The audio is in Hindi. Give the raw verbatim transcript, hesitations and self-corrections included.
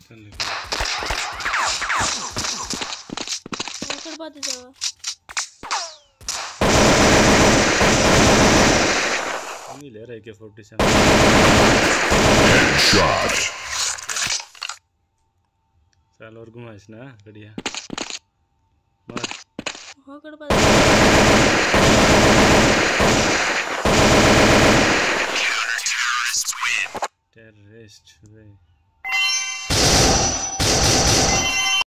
चल कर बात जावा नहीं ले रहा है के फोर्टी सेवन शॉट चल और घुमाइस ना बढ़िया मार हाँ कर बात टेररिस्ट वे